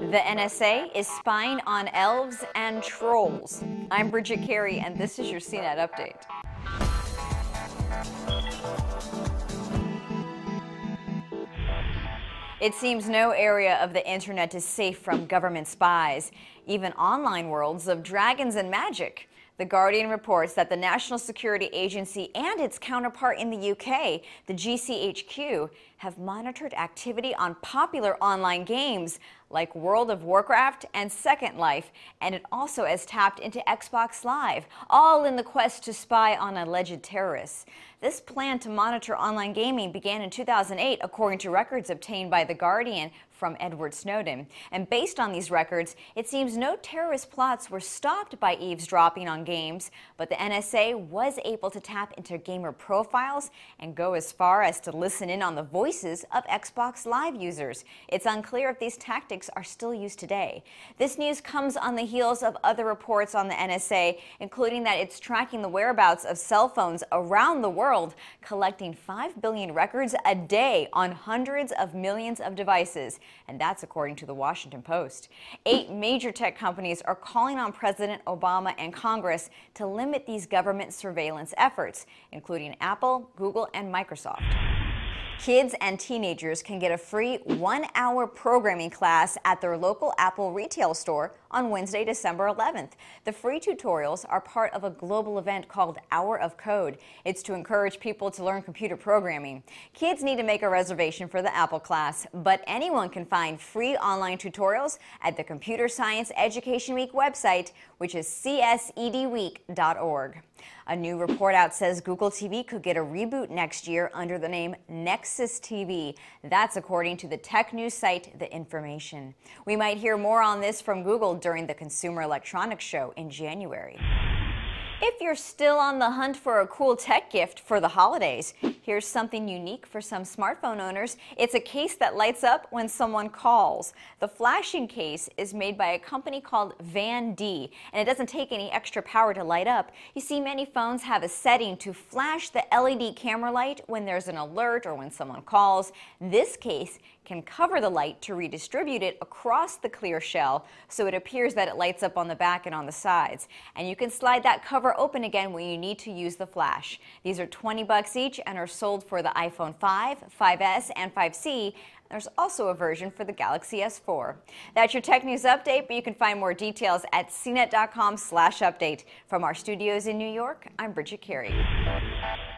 The NSA is spying on elves and trolls. I'm Bridget Carey, and this is your CNET Update. It seems no area of the internet is safe from government spies, even online worlds of dragons and magic. The Guardian reports that the National Security Agency and its counterpart in the UK, the GCHQ, have monitored activity on popular online games like World of Warcraft and Second Life, and it also has tapped into Xbox Live, all in the quest to spy on alleged terrorists. This plan to monitor online gaming began in 2008, according to records obtained by The Guardian from Edward Snowden. And based on these records, it seems no terrorist plots were stopped by eavesdropping on games, but the NSA was able to tap into gamer profiles and go as far as to listen in on the voices of Xbox Live users. It's unclear if these tactics are still used today. This news comes on the heels of other reports on the NSA, including that it's tracking the whereabouts of cell phones around the world, collecting 5 billion records a day on hundreds of millions of devices. And that's according to the Washington Post. 8 major tech companies are calling on President Obama and Congress to limit these government surveillance efforts, including Apple, Google, and Microsoft. Kids and teenagers can get a free 1-hour programming class at their local Apple retail store on Wednesday, December 11th. The free tutorials are part of a global event called Hour of Code. It's to encourage people to learn computer programming. Kids need to make a reservation for the Apple class, but anyone can find free online tutorials at the Computer Science Education Week website, which is csedweek.org. A new report out says Google TV could get a reboot next year under the name Nexus TV. That's according to the tech news site The Information. We might hear more on this from Google during the Consumer Electronics Show in January. If you're still on the hunt for a cool tech gift for the holidays, here's something unique for some smartphone owners. It's a case that lights up when someone calls. The flashing case is made by a company called VanD, and it doesn't take any extra power to light up. You see, many phones have a setting to flash the LED camera light when there's an alert or when someone calls. This case can cover the light to redistribute it across the clear shell so it appears that it lights up on the back and on the sides. And you can slide that cover open again when you need to use the flash. These are $20 each and are sold for the iPhone 5, 5S, and 5C. There's also a version for the Galaxy S4. That's your Tech News Update, but you can find more details at cnet.com/update. From our studios in New York, I'm Bridget Carey.